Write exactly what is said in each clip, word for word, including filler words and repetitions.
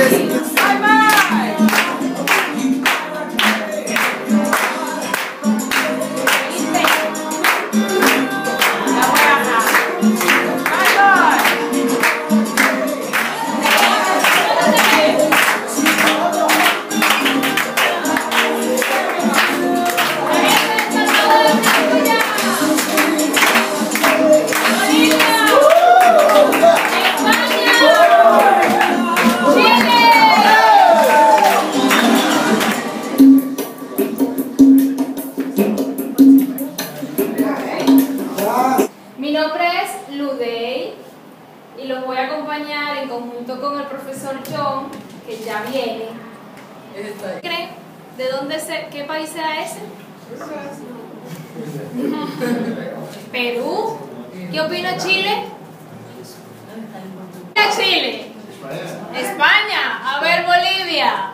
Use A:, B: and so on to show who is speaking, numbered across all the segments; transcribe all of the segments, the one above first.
A: Bye bye.
B: Mi nombre es Ludey y los voy a acompañar en conjunto con el profesor John, que ya viene. ¿Creen? ¿De dónde se, qué país será ese? Perú. ¿Qué opina Chile? Chile. España. A ver, Bolivia.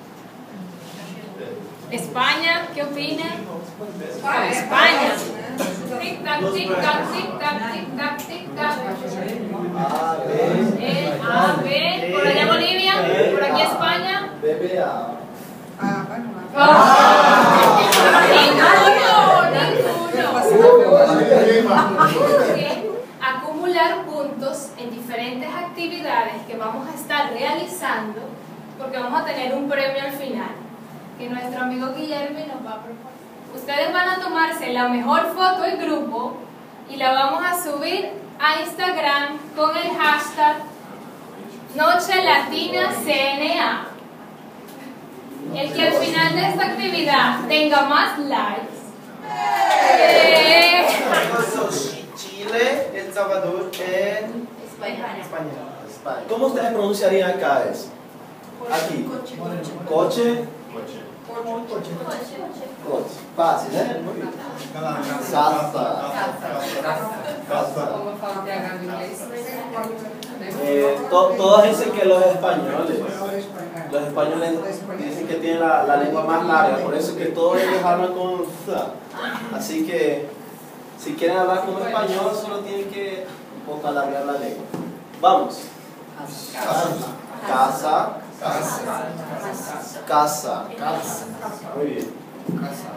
B: España, ¿qué opina? España. Tic tac, tic tac, tic tac, tic tac, tic tac. El A, B. Por allá Bolivia, por aquí España.
C: B B A.
B: Acumular puntos en diferentes actividades que vamos a estar realizando, porque vamos a tener un premio al final que nuestro amigo Guillermo nos va a proponer. Ustedes van a tomarse la mejor foto en grupo y la vamos a subir a Instagram con el hashtag Noche Latina C N A. El que al final de esta actividad tenga más likes. Eh,
C: Chile, El Salvador en
B: España.
C: España. ¿Cómo ustedes pronunciarían acá eso? Aquí. Coche. Coche. Fácil, ¿eh? Casa. Eh, to, todos dicen que los españoles, los españoles dicen que tienen la, la lengua más larga, por eso es que todos ellos hablan con Z. Así que si quieren hablar como español, solo tienen que un poco alargar la lengua. Vamos. Casa. Casa. Casa. Casa. Muy bien. Casa.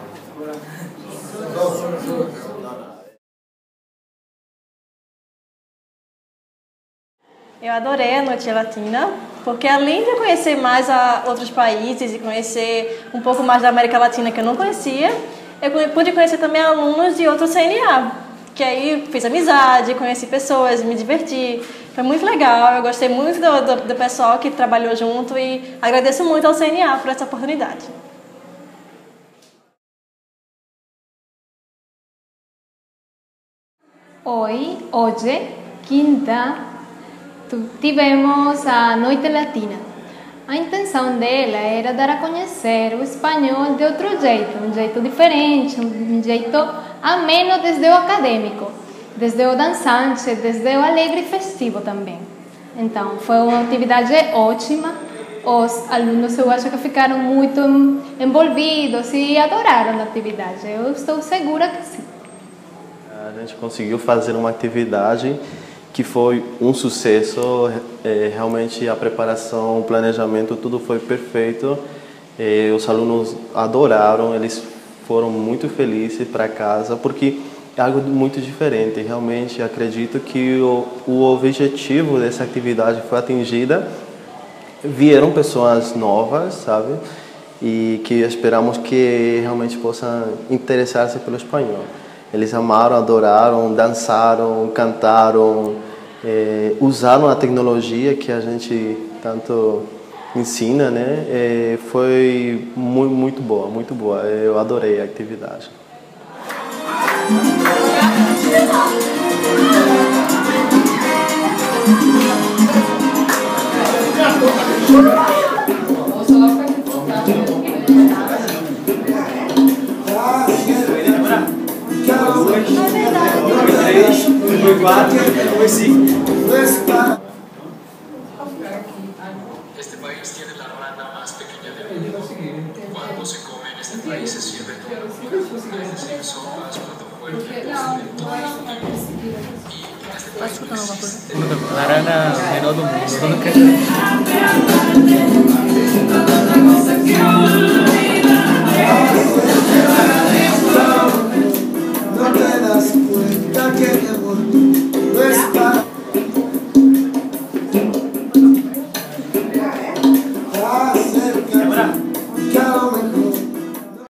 D: Eu adorei a Noite Latina, porque além de conhecer mais a outros países e conhecer um pouco mais da América Latina que eu não conhecia, eu pude conhecer também alunos de outro C N A, que aí fiz amizade, conheci pessoas, me diverti. Foi muito legal, eu gostei muito do, do, do pessoal que trabalhou junto e agradeço muito ao C N A por essa oportunidade.
E: Hoy, hoje, quinta, tivemos a Noite Latina. A intenção dela era dar a conhecer o espanhol de outro jeito, um jeito diferente, um jeito ameno desde o acadêmico, desde o dançante, desde o alegre e festivo também. Então, foi uma atividade ótima. Os alunos, eu acho que ficaram muito envolvidos e adoraram a atividade. Eu estou segura que sim.
F: A gente conseguiu fazer uma atividade que foi um sucesso, é, realmente a preparação, o planejamento, tudo foi perfeito. É, os alunos adoraram, eles foram muito felizes para casa, porque é algo muito diferente. Realmente acredito que o, o objetivo dessa atividade foi atingida. Vieram pessoas novas, sabe? E que esperamos que realmente possam interessar-se pelo espanhol. Eles amaram, adoraram, dançaram, cantaram, é, usaram a tecnologia que a gente tanto ensina, né? É, foi muito, muito boa, muito boa. Eu adorei a atividade.
G: Este país tiene la rana más pequeña del mundo. Cuando se come en este país se sirve todo. Es decir, sopas, plato fuerte, postre, todo. Y en este
D: Tá escutando alguma coisa?
H: Larana menor do mundo.